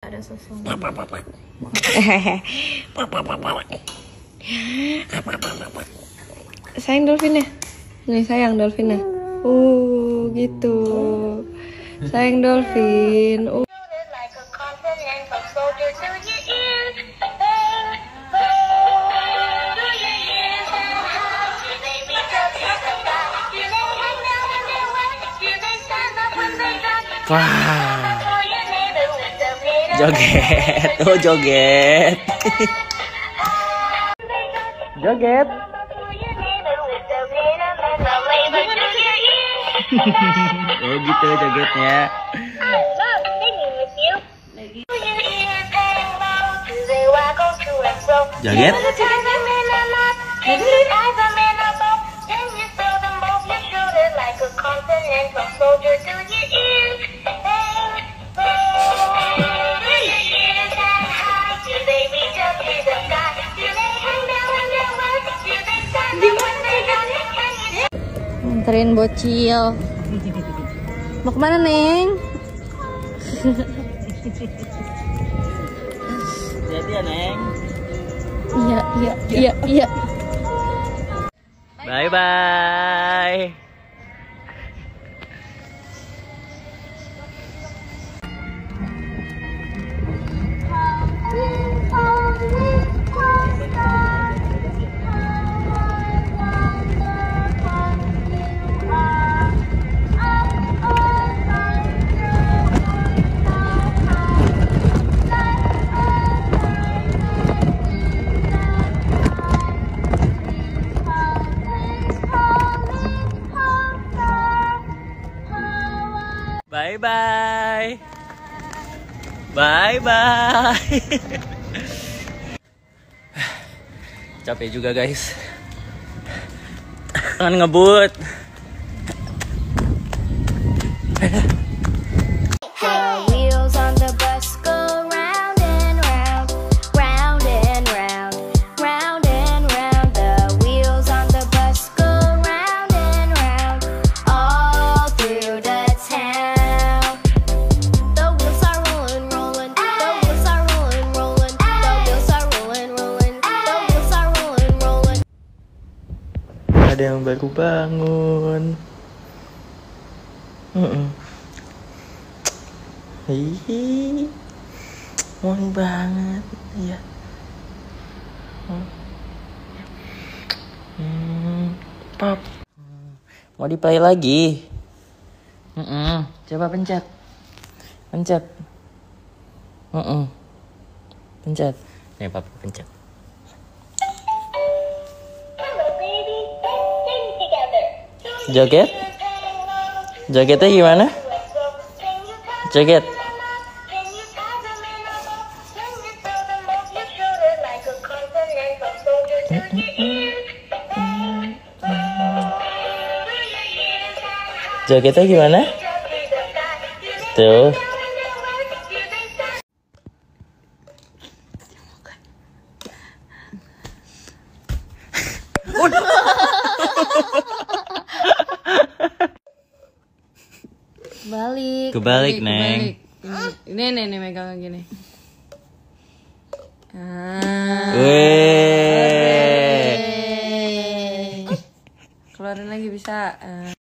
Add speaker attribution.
Speaker 1: ada sosok. Sayang dolphinnya. Nih sayang dolphinnya. Gitu. Sayang dolphin.
Speaker 2: Wah. Joget. Oh, joget. Joget. Oh gitu jogetnya. Joget.
Speaker 1: Anterin bocil. Mau kemana, Neng?
Speaker 2: Jadi ya, Neng.
Speaker 1: Iya.
Speaker 2: Bye bye. Bye bye. Bye bye. Capek juga guys. Jangan ngebut. Ada yang baru bangun. Hihi, wangi banget, ya. Pop. Mau di-play lagi? Coba pencet. Pencet. Pencet. Nih, Papa pencet. Joget? Jogetnya gimana? Joget. Jogetnya gimana? Tuh. Kebalik, Neng.
Speaker 1: Ini megang gini.
Speaker 2: Weh.
Speaker 1: Keluarin lagi bisa.